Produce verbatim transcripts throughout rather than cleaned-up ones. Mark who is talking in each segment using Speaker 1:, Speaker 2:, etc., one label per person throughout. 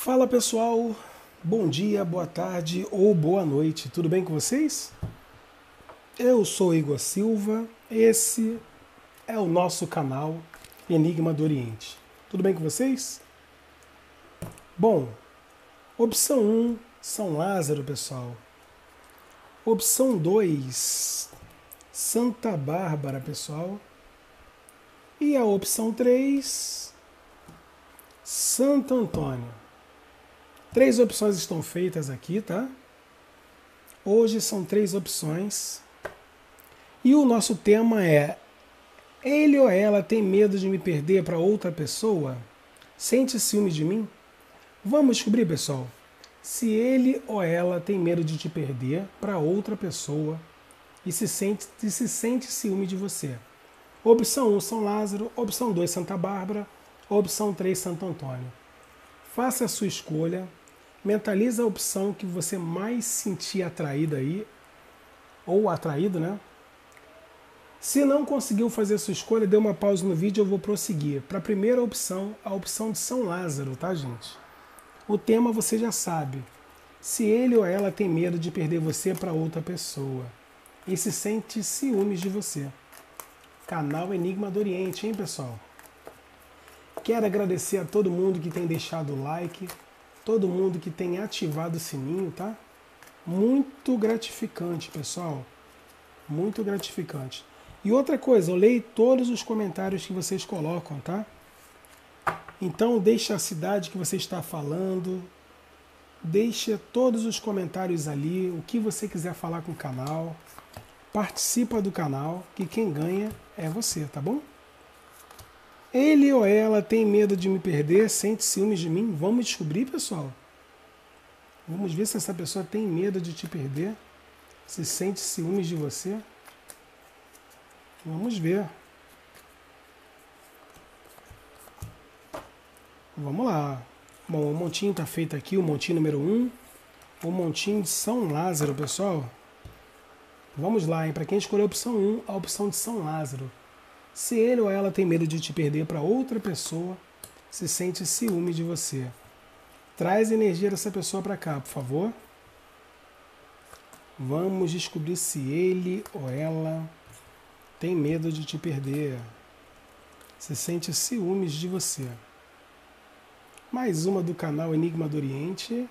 Speaker 1: Fala pessoal, bom dia, boa tarde ou boa noite, tudo bem com vocês? Eu sou Igor Silva, esse é o nosso canal Enigma do Oriente. Tudo bem com vocês? Bom, opção um, São Lázaro, pessoal. Opção dois, Santa Bárbara, pessoal. E a opção três, Santo Antônio. Três opções estão feitas aqui, tá? Hoje são três opções. E o nosso tema é: ele ou ela tem medo de me perder para outra pessoa? Sente ciúme de mim? Vamos descobrir, pessoal, se ele ou ela tem medo de te perder para outra pessoa e se sente, e se sente ciúme de você. Opção um, São Lázaro. Opção dois, Santa Bárbara. Opção três, Santo Antônio. Faça a sua escolha. Mentaliza a opção que você mais sentir atraída aí, ou atraído, né? Se não conseguiu fazer a sua escolha, dê uma pausa no vídeo e eu vou prosseguir. Para a primeira opção, a opção de São Lázaro, tá, gente? O tema você já sabe. Se ele ou ela tem medo de perder você para outra pessoa e se sente ciúmes de você. Canal Enigma do Oriente, hein, pessoal? Quero agradecer a todo mundo que tem deixado o like, todo mundo que tem ativado o sininho, tá? Muito gratificante, pessoal. Muito gratificante. E outra coisa, eu leio todos os comentários que vocês colocam, tá? Então deixe a cidade que você está falando, deixe todos os comentários ali, o que você quiser falar com o canal. Participa do canal, que quem ganha é você, tá bom? Ele ou ela tem medo de me perder, sente ciúmes de mim? Vamos descobrir, pessoal. Vamos ver se essa pessoa tem medo de te perder, se sente ciúmes de você. Vamos ver. Vamos lá. Bom, o montinho está feito aqui, o montinho número um. O montinho de São Lázaro, pessoal. Vamos lá, hein? Para quem escolheu a opção um, a opção de São Lázaro. Se ele ou ela tem medo de te perder para outra pessoa, se sente ciúme de você. Traz a energia dessa pessoa para cá, por favor. Vamos descobrir se ele ou ela tem medo de te perder. Se sente ciúmes de você. Mais uma do canal Enigma do Oriente.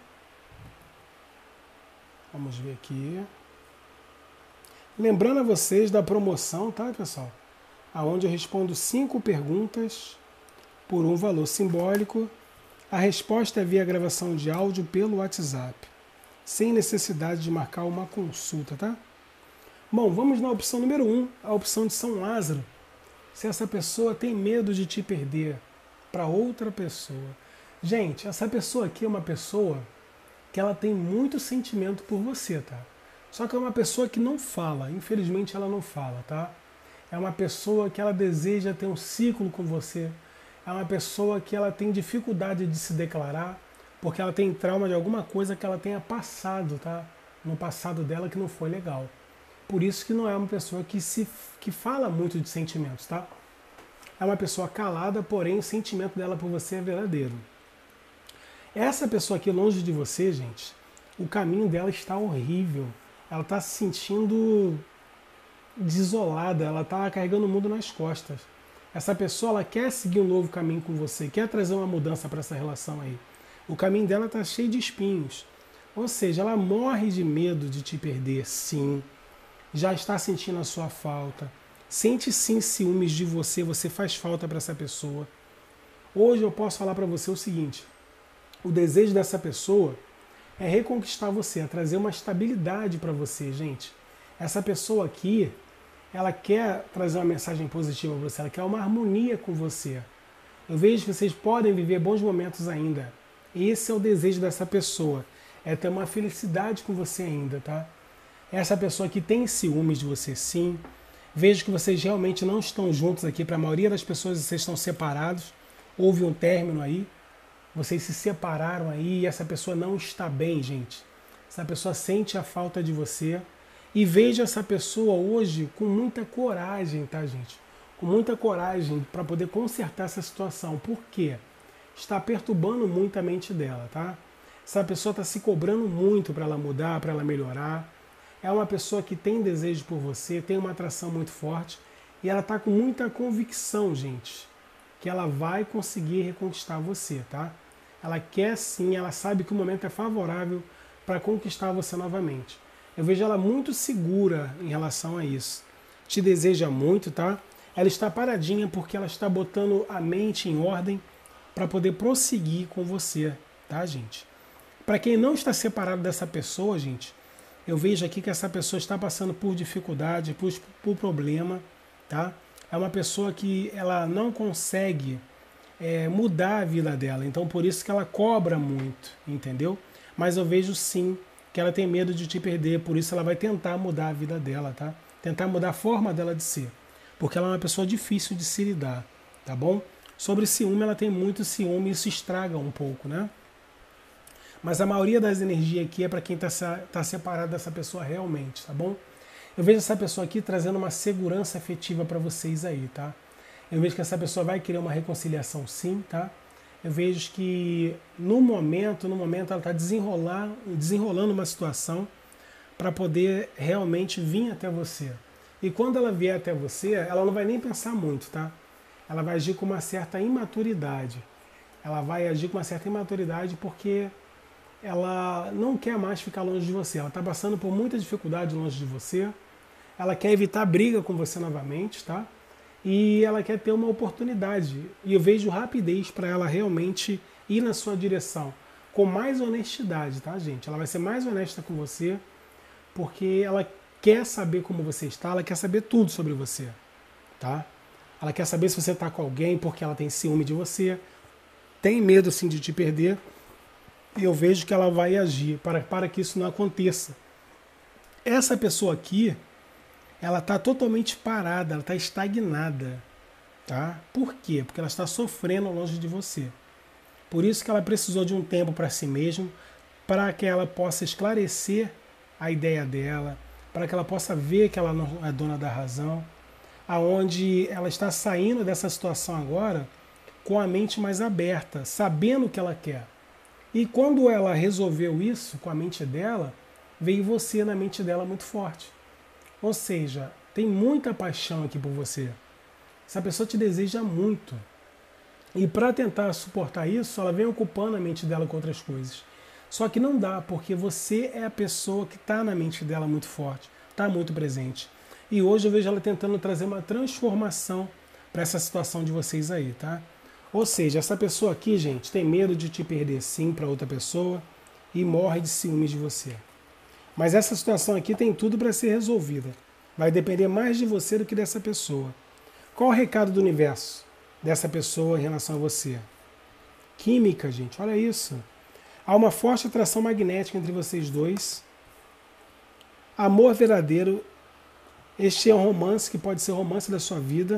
Speaker 1: Vamos ver aqui. Lembrando a vocês da promoção, tá, pessoal? Aonde eu respondo cinco perguntas por um valor simbólico. A resposta é via gravação de áudio pelo WhatsApp, sem necessidade de marcar uma consulta, tá? Bom, vamos na opção número um, a opção de São Lázaro. Se essa pessoa tem medo de te perder para outra pessoa. Gente, essa pessoa aqui é uma pessoa que ela tem muito sentimento por você, tá? Só que é uma pessoa que não fala, infelizmente ela não fala, tá? É uma pessoa que ela deseja ter um ciclo com você. É uma pessoa que ela tem dificuldade de se declarar, porque ela tem trauma de alguma coisa que ela tenha passado, tá? No passado dela que não foi legal. Por isso que não é uma pessoa que, se, que fala muito de sentimentos, tá? É uma pessoa calada, porém o sentimento dela por você é verdadeiro. Essa pessoa aqui longe de você, gente, o caminho dela está horrível. Ela está se sentindo desolada, ela está carregando o mundo nas costas. Essa pessoa, ela quer seguir um novo caminho com você, quer trazer uma mudança para essa relação aí. O caminho dela está cheio de espinhos. Ou seja, ela morre de medo de te perder, sim. Já está sentindo a sua falta. Sente sim ciúmes de você, você faz falta para essa pessoa. Hoje eu posso falar para você o seguinte: o desejo dessa pessoa é reconquistar você, é trazer uma estabilidade para você, gente. Essa pessoa aqui, ela quer trazer uma mensagem positiva para você, ela quer uma harmonia com você. Eu vejo que vocês podem viver bons momentos ainda. Esse é o desejo dessa pessoa, é ter uma felicidade com você ainda, tá? Essa pessoa que tem ciúmes de você, sim. Vejo que vocês realmente não estão juntos aqui. Para a maioria das pessoas, vocês estão separados. Houve um término aí. Vocês se separaram aí e essa pessoa não está bem, gente. Essa pessoa sente a falta de você. E vejo essa pessoa hoje com muita coragem, tá, gente? Com muita coragem para poder consertar essa situação. Por quê? está perturbando muito a mente dela, tá? Essa pessoa está se cobrando muito para ela mudar, para ela melhorar. É uma pessoa que tem desejo por você, tem uma atração muito forte e ela está com muita convicção, gente, que ela vai conseguir reconquistar você, tá? Ela quer sim, ela sabe que o momento é favorável para conquistar você novamente. Eu vejo ela muito segura em relação a isso. Te deseja muito, tá? Ela está paradinha porque ela está botando a mente em ordem para poder prosseguir com você, tá, gente? Para quem não está separado dessa pessoa, gente, eu vejo aqui que essa pessoa está passando por dificuldade, por, por problema, tá? É uma pessoa que ela não consegue é, mudar a vida dela, então por isso que ela cobra muito, entendeu? Mas eu vejo sim que ela tem medo de te perder, por isso ela vai tentar mudar a vida dela, tá? Tentar mudar a forma dela de ser, porque ela é uma pessoa difícil de se lidar, tá bom? Sobre ciúme, ela tem muito ciúme e isso estraga um pouco, né? Mas a maioria das energias aqui é para quem está tá separado dessa pessoa realmente, tá bom? Eu vejo essa pessoa aqui trazendo uma segurança afetiva para vocês aí, tá? Eu vejo que essa pessoa vai querer uma reconciliação sim, tá? Eu vejo que no momento, no momento ela está desenrolando, desenrolando uma situação para poder realmente vir até você. E quando ela vier até você, ela não vai nem pensar muito, tá? Ela vai agir com uma certa imaturidade. Ela vai agir com uma certa imaturidade porque ela não quer mais ficar longe de você. Ela está passando por muita dificuldade longe de você. Ela quer evitar briga com você novamente, tá? E ela quer ter uma oportunidade. E eu vejo rapidez para ela realmente ir na sua direção. Com mais honestidade, tá, gente? Ela vai ser mais honesta com você porque ela quer saber como você está, ela quer saber tudo sobre você, tá? Ela quer saber se você está com alguém porque ela tem ciúme de você, tem medo sim de te perder. E eu vejo que ela vai agir para, para que isso não aconteça. Essa pessoa aqui, ela está totalmente parada, ela está estagnada. Tá? Por quê? Porque ela está sofrendo longe de você. Por isso que ela precisou de um tempo para si mesma, para que ela possa esclarecer a ideia dela, para que ela possa ver que ela não é dona da razão, aonde ela está saindo dessa situação agora com a mente mais aberta, sabendo o que ela quer. E quando ela resolveu isso com a mente dela, veio você na mente dela muito forte. Ou seja, tem muita paixão aqui por você. Essa pessoa te deseja muito. E para tentar suportar isso, ela vem ocupando a mente dela com outras coisas. Só que não dá, porque você é a pessoa que está na mente dela muito forte, está muito presente. E hoje eu vejo ela tentando trazer uma transformação para essa situação de vocês aí, tá? Ou seja, essa pessoa aqui, gente, tem medo de te perder sim para outra pessoa e morre de ciúmes de você. Mas essa situação aqui tem tudo para ser resolvida. Vai depender mais de você do que dessa pessoa. Qual o recado do universo dessa pessoa em relação a você? Química, gente, olha isso. Há uma forte atração magnética entre vocês dois. Amor verdadeiro. Este é um romance que pode ser o romance da sua vida.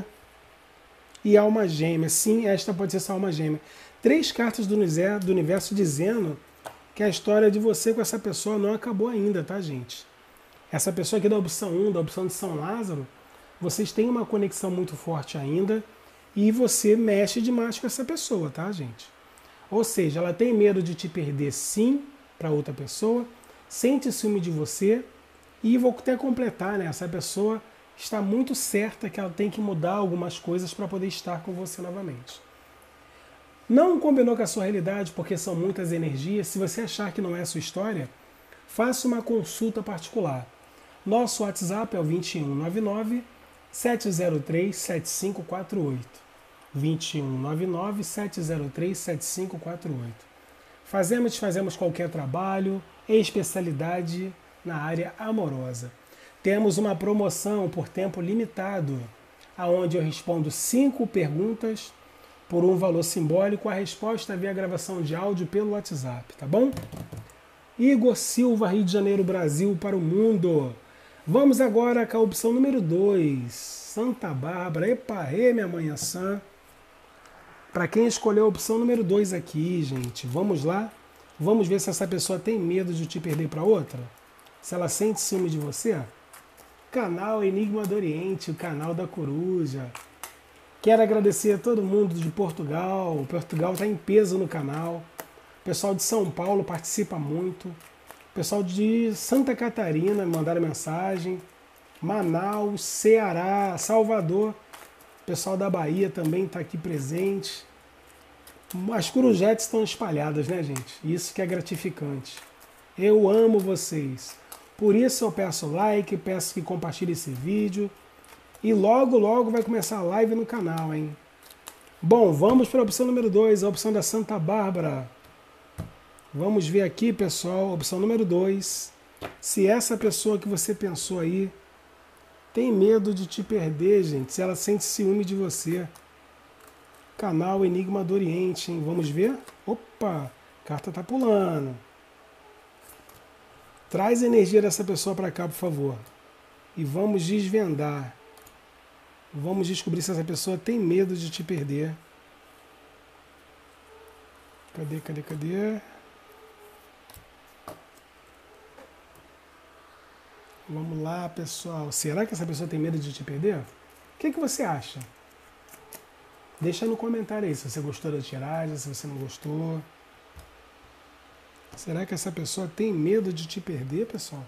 Speaker 1: E alma gêmea. Sim, esta pode ser sua alma gêmea. Três cartas do universo dizendo que a história de você com essa pessoa não acabou ainda, tá, gente? Essa pessoa aqui da opção um, da opção de São Lázaro, vocês têm uma conexão muito forte ainda e você mexe demais com essa pessoa, tá, gente? Ou seja, ela tem medo de te perder sim para outra pessoa, sente ciúme de você e vou até completar, né? Essa pessoa está muito certa que ela tem que mudar algumas coisas para poder estar com você novamente. Não combinou com a sua realidade porque são muitas energias. Se você achar que não é a sua história, faça uma consulta particular. Nosso WhatsApp é o dois um nove nove, sete zero três, sete cinco quatro oito. dois um nove nove, sete zero três, sete cinco quatro oito. Fazemos, fazemos qualquer trabalho, especialidade na área amorosa. Temos uma promoção por tempo limitado, onde eu respondo cinco perguntas por um valor simbólico, a resposta via gravação de áudio pelo WhatsApp, tá bom? Igor Silva, Rio de Janeiro, Brasil, para o mundo. Vamos agora com a opção número dois, Santa Bárbara. Epa, e minha mãe Sã. Para quem escolheu a opção número dois aqui, gente, vamos lá? Vamos ver se essa pessoa tem medo de te perder para outra? Se ela sente ciúme de você? Canal Enigma do Oriente, o canal da coruja. Quero agradecer a todo mundo de Portugal. Portugal está em peso no canal. O pessoal de São Paulo participa muito. O pessoal de Santa Catarina mandaram mensagem. Manaus, Ceará, Salvador. O pessoal da Bahia também está aqui presente. As corujetes estão espalhadas, né, gente? Isso que é gratificante. Eu amo vocês. Por isso eu peço like, peço que compartilhe esse vídeo. E logo, logo vai começar a live no canal, hein? Bom, vamos para a opção número dois, a opção da Santa Bárbara. Vamos ver aqui, pessoal, opção número dois. Se essa pessoa que você pensou aí tem medo de te perder, gente, se ela sente ciúme de você. Canal Enigma do Oriente, hein? Vamos ver? Opa, a carta tá pulando. Traz a energia dessa pessoa para cá, por favor. E vamos desvendar. Vamos descobrir se essa pessoa tem medo de te perder. Cadê, cadê, cadê? Vamos lá, pessoal. Será que essa pessoa tem medo de te perder? O que, que você acha? Deixa no comentário aí se você gostou da tiragem, se você não gostou. Será que essa pessoa tem medo de te perder, pessoal?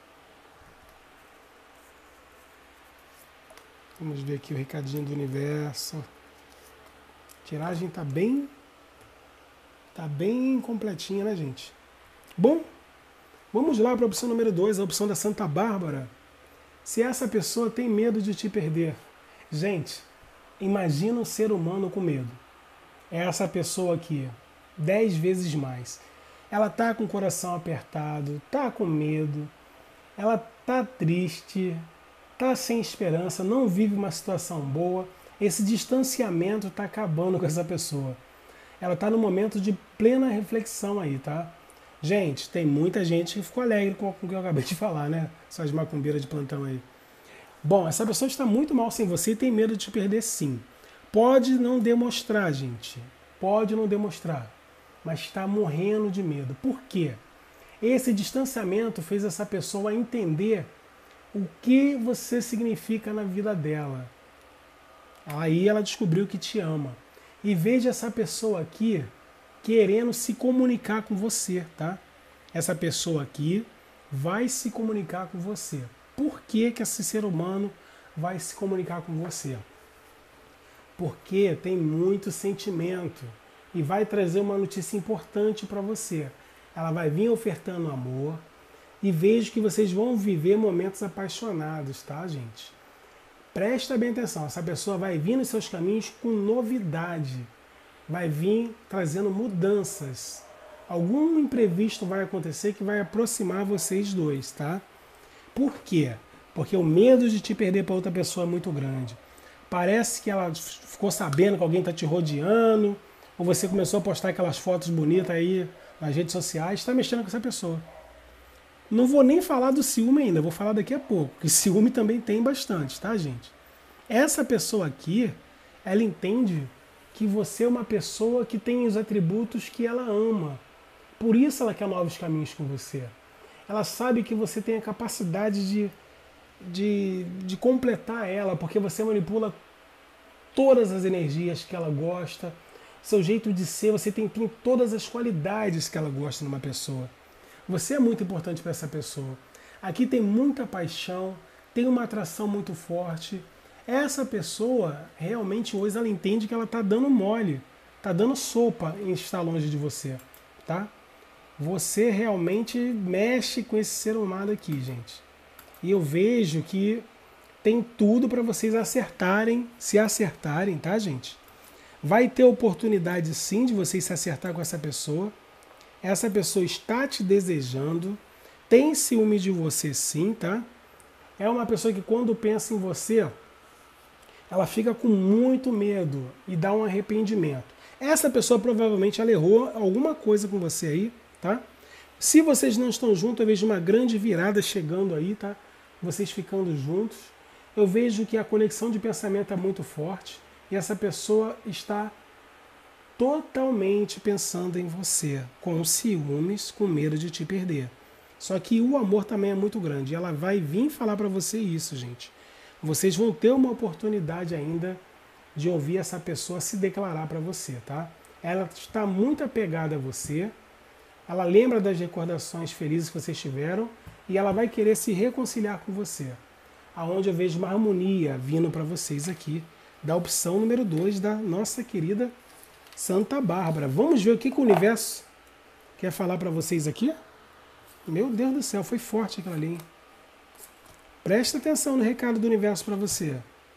Speaker 1: Vamos ver aqui o recadinho do universo. A tiragem tá bem... Tá bem completinha, né, gente? Bom, vamos lá para a opção número dois, a opção da Santa Bárbara. Se essa pessoa tem medo de te perder. Gente, imagina um ser humano com medo. É essa pessoa aqui, dez vezes mais. Ela tá com o coração apertado, tá com medo, ela tá triste, tá sem esperança, não vive uma situação boa. Esse distanciamento tá acabando com essa pessoa. Ela tá no momento de plena reflexão aí, tá? Gente, tem muita gente que ficou alegre com o que eu acabei de falar, né? Essas macumbeiras de plantão aí. Bom, essa pessoa está muito mal sem você e tem medo de te perder, sim. Pode não demonstrar, gente. Pode não demonstrar. Mas está morrendo de medo. Por quê? Esse distanciamento fez essa pessoa entender o que você significa na vida dela. Aí ela descobriu que te ama. E veja essa pessoa aqui querendo se comunicar com você, tá? Essa pessoa aqui vai se comunicar com você. Por que que esse ser humano vai se comunicar com você? Porque tem muito sentimento e vai trazer uma notícia importante para você. Ela vai vir ofertando amor e vejo que vocês vão viver momentos apaixonados, tá, gente? Presta bem atenção, essa pessoa vai vir nos seus caminhos com novidade, vai vir trazendo mudanças. Algum imprevisto vai acontecer que vai aproximar vocês dois, tá? Por quê? Porque o medo de te perder para outra pessoa é muito grande. Parece que ela ficou sabendo que alguém está te rodeando, ou você começou a postar aquelas fotos bonitas aí nas redes sociais, está mexendo com essa pessoa. Não vou nem falar do ciúme ainda, vou falar daqui a pouco, que ciúme também tem bastante, tá, gente? Essa pessoa aqui, ela entende que você é uma pessoa que tem os atributos que ela ama. Por isso ela quer novos caminhos com você. Ela sabe que você tem a capacidade de, de, de completar ela, porque você manipula todas as energias que ela gosta, seu jeito de ser, você tem, tem todas as qualidades que ela gosta numa pessoa. Você é muito importante para essa pessoa. Aqui tem muita paixão, tem uma atração muito forte. Essa pessoa, realmente hoje, ela entende que ela está dando mole, está dando sopa em estar longe de você, tá? Você realmente mexe com esse ser humano aqui, gente. E eu vejo que tem tudo para vocês acertarem, se acertarem, tá, gente? Vai ter oportunidade, sim, de vocês se acertar com essa pessoa. Essa pessoa está te desejando, tem ciúme de você, sim, tá? É uma pessoa que quando pensa em você, ela fica com muito medo e dá um arrependimento. Essa pessoa provavelmente ela errou alguma coisa com você aí, tá? Se vocês não estão juntos, eu vejo uma grande virada chegando aí, tá? Vocês ficando juntos. Eu vejo que a conexão de pensamento é muito forte e essa pessoa está totalmente pensando em você, com ciúmes, com medo de te perder. Só que o amor também é muito grande. E ela vai vir falar para você isso, gente. Vocês vão ter uma oportunidade ainda de ouvir essa pessoa se declarar para você, tá? Ela está muito apegada a você, ela lembra das recordações felizes que vocês tiveram e ela vai querer se reconciliar com você. Aonde eu vejo uma harmonia vindo para vocês aqui, da opção número dois da nossa querida Santa Bárbara. Vamos ver o que, que o universo quer falar para vocês aqui? Meu Deus do céu, foi forte aquilo ali, hein? Presta atenção no recado do universo para você.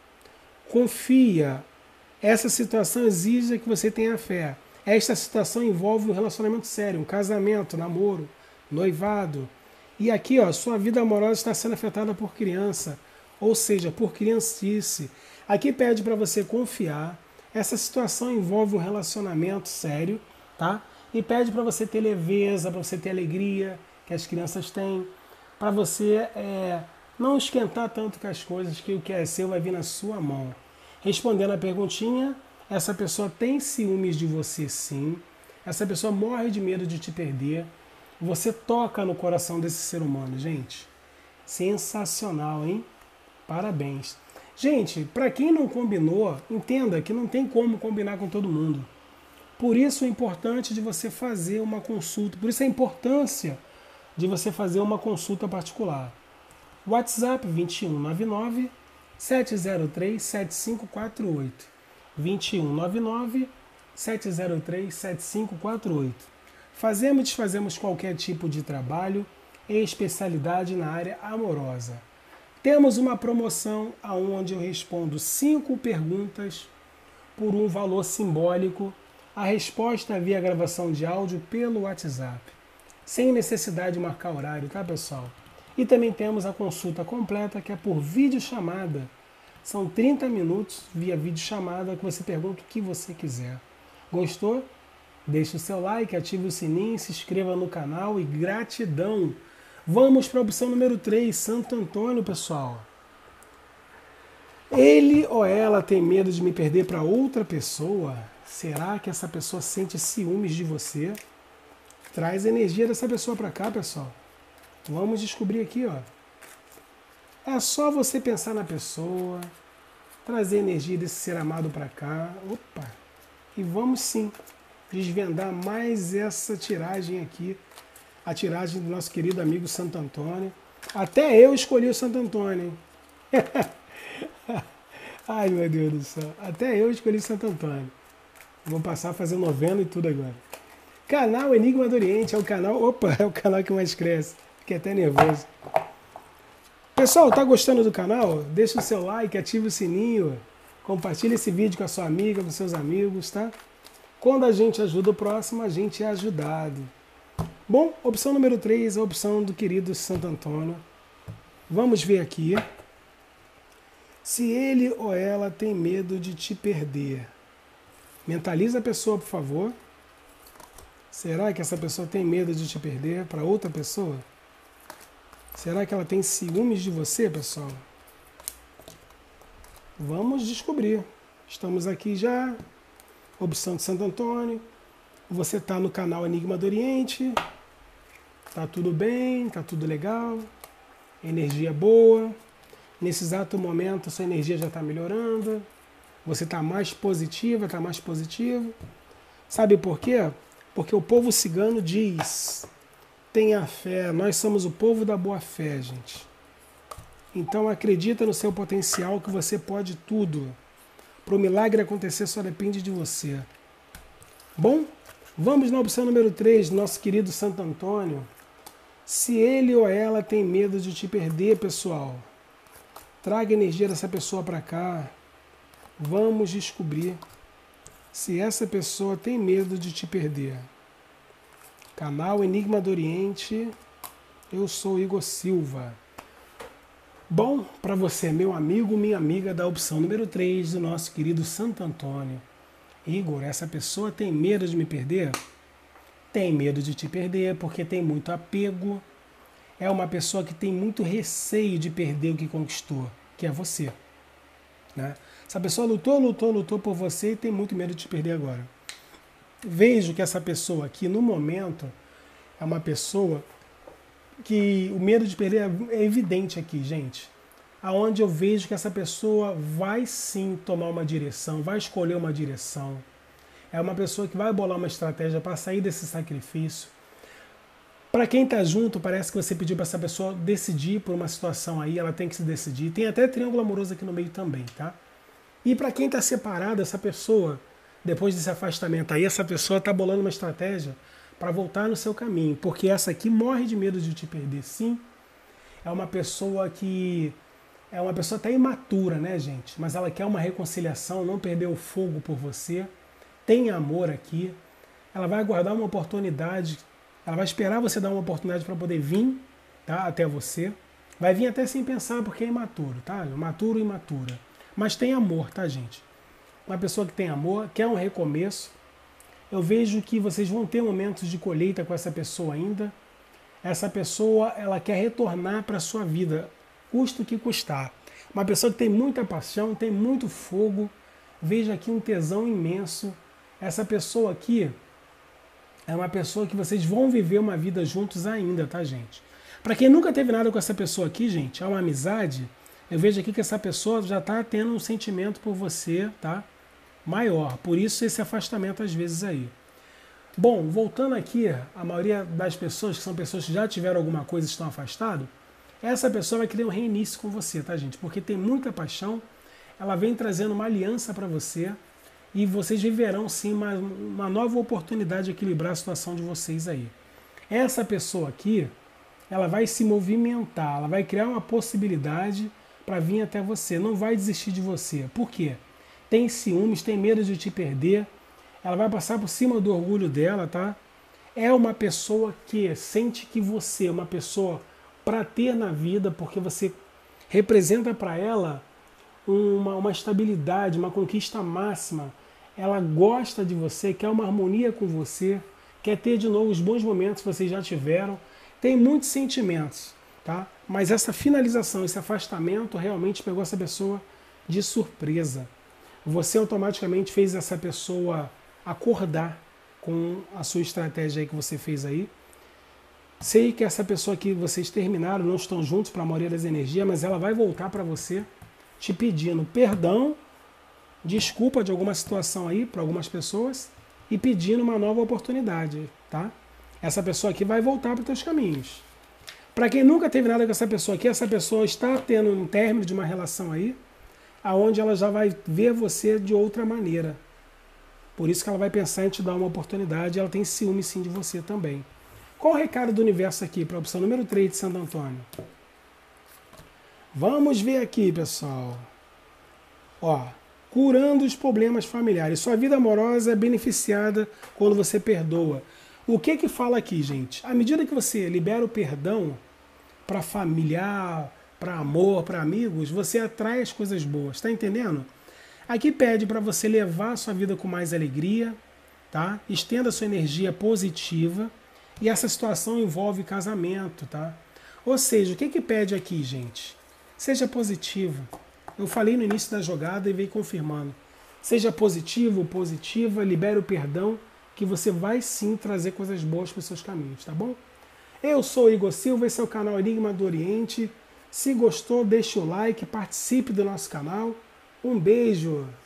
Speaker 1: Confia. Essa situação exige que você tenha fé. Esta situação envolve um relacionamento sério, um casamento, namoro, noivado. E aqui, ó, sua vida amorosa está sendo afetada por criança, ou seja, por criancice. Aqui pede para você confiar. Essa situação envolve um relacionamento sério, tá? E pede para você ter leveza, para você ter alegria que as crianças têm, para você é, não esquentar tanto com as coisas, que o que é seu vai vir na sua mão. Respondendo a perguntinha, essa pessoa tem ciúmes de você sim, essa pessoa morre de medo de te perder, você toca no coração desse ser humano, gente. Sensacional, hein? Parabéns. Gente, para quem não combinou, entenda que não tem como combinar com todo mundo. Por isso é importante de você fazer uma consulta, por isso a importância de você fazer uma consulta particular. WhatsApp vinte e um nove nove, sete zero três, sete cinco quatro oito. vinte e um nove nove, sete zero três, sete cinco quatro oito. Fazemos e desfazemos qualquer tipo de trabalho e especialidade na área amorosa. Temos uma promoção onde eu respondo cinco perguntas por um valor simbólico. A resposta via gravação de áudio pelo WhatsApp, sem necessidade de marcar horário, tá, pessoal? E também temos a consulta completa, que é por videochamada. São trinta minutos via videochamada que você pergunta o que você quiser. Gostou? Deixe o seu like, ative o sininho, se inscreva no canal e gratidão! Vamos para a opção número três, Santo Antônio, pessoal. Ele ou ela tem medo de me perder para outra pessoa? Será que essa pessoa sente ciúmes de você? Traz a energia dessa pessoa para cá, pessoal. Vamos descobrir aqui, ó. É só você pensar na pessoa, trazer a energia desse ser amado para cá. Opa! E vamos sim desvendar mais essa tiragem aqui. A tiragem do nosso querido amigo Santo Antônio. Até eu escolhi o Santo Antônio, hein? Ai, meu Deus do céu. Até eu escolhi o Santo Antônio. Vou passar a fazer novena e tudo agora. Canal Enigma do Oriente é o canal... Opa, é o canal que mais cresce. Fiquei até nervoso. Pessoal, tá gostando do canal? Deixa o seu like, ativa o sininho. Compartilha esse vídeo com a sua amiga, com seus amigos, tá? Quando a gente ajuda o próximo, a gente é ajudado. Bom, opção número três, a opção do querido Santo Antônio. Vamos ver aqui. Se ele ou ela tem medo de te perder. Mentaliza a pessoa, por favor. Será que essa pessoa tem medo de te perder para outra pessoa? Será que ela tem ciúmes de você, pessoal? Vamos descobrir. Estamos aqui já. Opção de Santo Antônio. Você está no canal Enigma do Oriente. Tá tudo bem, tá tudo legal. Energia boa. Nesse exato momento, sua energia já está melhorando. Você está mais positiva, está mais positivo. Sabe por quê? Porque o povo cigano diz: tenha fé, nós somos o povo da boa fé, gente. Então acredita no seu potencial, que você pode tudo. Para o milagre acontecer só depende de você. Bom, vamos na opção número três, nosso querido Santo Antônio. Se ele ou ela tem medo de te perder, pessoal, traga a energia dessa pessoa para cá. Vamos descobrir se essa pessoa tem medo de te perder. Canal Enigma do Oriente, eu sou Igor Silva. Bom, para você, meu amigo, minha amiga, da opção número três do nosso querido Santo Antônio. Igor, essa pessoa tem medo de me perder? Tem medo de te perder porque tem muito apego. É uma pessoa que tem muito receio de perder o que conquistou, que é você. Né? Essa pessoa lutou, lutou, lutou por você e tem muito medo de te perder agora. Vejo que essa pessoa aqui, no momento, é uma pessoa que o medo de perder é evidente aqui, gente. aonde eu vejo que essa pessoa vai sim tomar uma direção, vai escolher uma direção. É uma pessoa que vai bolar uma estratégia para sair desse sacrifício. Para quem está junto, parece que você pediu para essa pessoa decidir por uma situação aí, ela tem que se decidir. Tem até triângulo amoroso aqui no meio também, tá? E para quem está separado, essa pessoa, depois desse afastamento aí, essa pessoa está bolando uma estratégia para voltar no seu caminho, porque essa aqui morre de medo de te perder, sim. É uma pessoa que é uma pessoa até imatura, né, gente? Mas ela quer uma reconciliação, não perder o fogo por você. Tem amor aqui. Ela vai aguardar uma oportunidade. Ela vai esperar você dar uma oportunidade para poder vir, tá, até você. Vai vir até sem pensar porque é imaturo, tá? Maturo e imatura. Mas tem amor, tá, gente? Uma pessoa que tem amor, quer um recomeço. Eu vejo que vocês vão ter momentos de colheita com essa pessoa ainda. Essa pessoa, ela quer retornar para a sua vida, custa o que custar. Uma pessoa que tem muita paixão, tem muito fogo. Veja aqui um tesão imenso. Essa pessoa aqui é uma pessoa que vocês vão viver uma vida juntos ainda, tá, gente? Para quem nunca teve nada com essa pessoa aqui, gente, é uma amizade. Eu vejo aqui que essa pessoa já está tendo um sentimento por você, tá? Maior. Por isso esse afastamento às vezes aí. Bom, voltando aqui, a maioria das pessoas, que são pessoas que já tiveram alguma coisa e estão afastadas, essa pessoa vai querer um reinício com você, tá, gente? Porque tem muita paixão, ela vem trazendo uma aliança para você e vocês viverão, sim, uma, uma nova oportunidade de equilibrar a situação de vocês aí. Essa pessoa aqui, ela vai se movimentar, ela vai criar uma possibilidade para vir até você, não vai desistir de você. Por quê? Tem ciúmes, tem medo de te perder, ela vai passar por cima do orgulho dela, tá? É uma pessoa que sente que você é uma pessoa para ter na vida, porque você representa para ela uma, uma estabilidade, uma conquista máxima. Ela gosta de você, quer uma harmonia com você, quer ter de novo os bons momentos que vocês já tiveram. Tem muitos sentimentos, tá? Mas essa finalização, esse afastamento realmente pegou essa pessoa de surpresa. Você automaticamente fez essa pessoa acordar com a sua estratégia aí que você fez aí. Sei que essa pessoa que vocês terminaram, não estão juntos para a maioria das energias, mas ela vai voltar para você te pedindo perdão, desculpa de alguma situação aí para algumas pessoas e pedindo uma nova oportunidade, tá? Essa pessoa aqui vai voltar para os teus caminhos. Para quem nunca teve nada com essa pessoa aqui, essa pessoa está tendo um término de uma relação aí, aonde ela já vai ver você de outra maneira. Por isso que ela vai pensar em te dar uma oportunidade, ela tem ciúme sim de você também. Qual o recado do universo aqui para a opção número três de Santo Antônio? Vamos ver aqui, pessoal. Ó, curando os problemas familiares. Sua vida amorosa é beneficiada quando você perdoa. O que que fala aqui, gente? À medida que você libera o perdão para familiar, para amor, para amigos, você atrai as coisas boas. Está entendendo? Aqui pede para você levar a sua vida com mais alegria, tá? Estenda a sua energia positiva. E essa situação envolve casamento, tá? Ou seja, o que que pede aqui, gente? Seja positivo. Eu falei no início da jogada e veio confirmando. Seja positivo, positiva, libere o perdão, que você vai sim trazer coisas boas para os seus caminhos, tá bom? Eu sou o Igor Silva, esse é o canal Enigma do Oriente. Se gostou, deixe o like, participe do nosso canal. Um beijo!